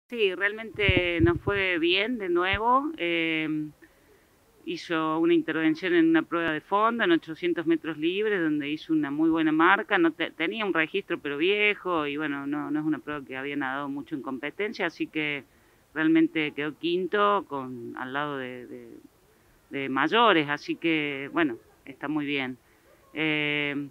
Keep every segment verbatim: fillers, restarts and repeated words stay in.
Sí, realmente nos fue bien de nuevo. Eh, hizo una intervención en una prueba de fondo en ochocientos metros libres, donde hizo una muy buena marca. No te- tenía un registro pero viejo y bueno, no, no es una prueba que había nadado mucho en competencia, así que realmente quedó quinto con, al lado de, de- de mayores, así que bueno, está muy bien. Eh,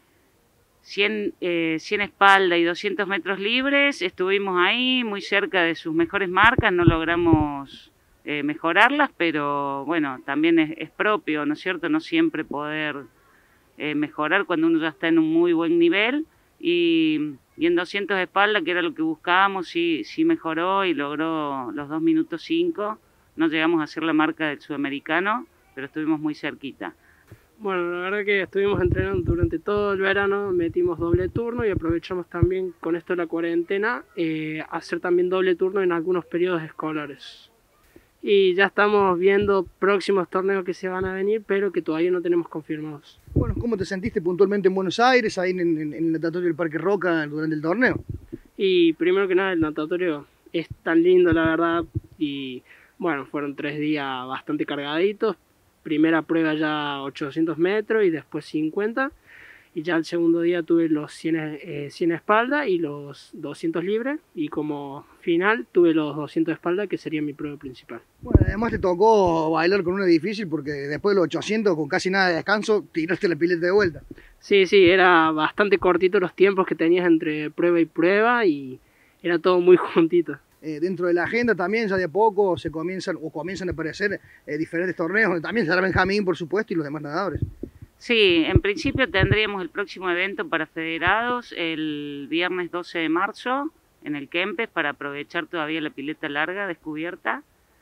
cien, eh, cien espalda y doscientos metros libres, estuvimos ahí muy cerca de sus mejores marcas, no logramos eh, mejorarlas, pero bueno, también es, es propio, ¿no es cierto? No siempre poder eh, mejorar cuando uno ya está en un muy buen nivel. Y, y en doscientos de espalda, que era lo que buscábamos, sí, sí mejoró y logró los dos minutos cinco. No llegamos a hacer la marca del sudamericano, pero estuvimos muy cerquita. Bueno, la verdad que estuvimos entrenando durante todo el verano, metimos doble turno y aprovechamos también con esto de la cuarentena eh, hacer también doble turno en algunos periodos escolares. Y ya estamos viendo próximos torneos que se van a venir, pero que todavía no tenemos confirmados. Bueno, ¿cómo te sentiste puntualmente en Buenos Aires, ahí en, en- en el natatorio del Parque Roca durante el torneo? Y primero que nada el natatorio es tan lindo la verdad y bueno, fueron tres días bastante cargaditos. Primera prueba ya ochocientos metros y después cincuenta. Y ya el segundo día tuve los cien, eh, cien espalda y los doscientos libres. Y como final tuve los doscientos espalda, que sería mi prueba principal. Bueno, además te tocó bailar con una difícil porque después de los ochocientos, con casi nada de descanso, tiraste la pileta de vuelta. Sí, sí, era bastante cortito los tiempos que tenías entre prueba y prueba y era todo muy juntito. Eh, dentro de la agenda también ya de a poco se comienzan o comienzan a aparecer eh, diferentes torneos, donde también estará Benjamín, por supuesto, y los demás nadadores. Sí, en principio tendríamos el próximo evento para federados el viernes doce de marzo en el Kempes para aprovechar todavía la pileta larga descubierta.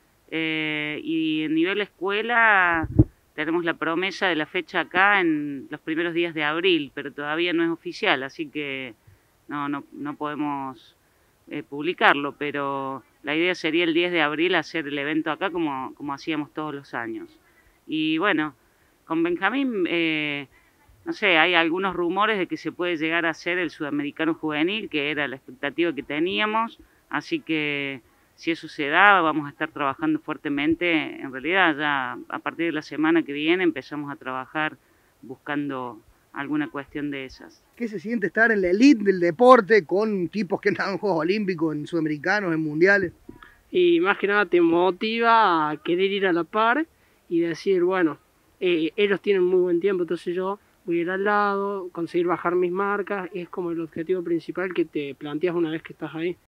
Eh, y en nivel escuela tenemos la promesa de la fecha acá en los primeros días de abril, pero todavía no es oficial, así que no, no, no podemos eh, publicarlo, pero la idea sería el diez de abril hacer el evento acá como, como hacíamos todos los años. Y bueno, con Benjamín, eh, no sé, hay algunos rumores de que se puede llegar a hacer el sudamericano juvenil, que era la expectativa que teníamos, así que si eso se da, vamos a estar trabajando fuertemente. En realidad ya a partir de la semana que viene empezamos a trabajar buscando alguna cuestión de esas. ¿Qué se siente estar en la elite del deporte con tipos que nadan en Juegos Olímpicos, en Sudamericanos, en Mundiales? Y más que nada te motiva a querer ir a la par y decir, bueno, eh, ellos tienen muy buen tiempo, entonces yo voy a ir al lado, conseguir bajar mis marcas, es como el objetivo principal que te planteas una vez que estás ahí.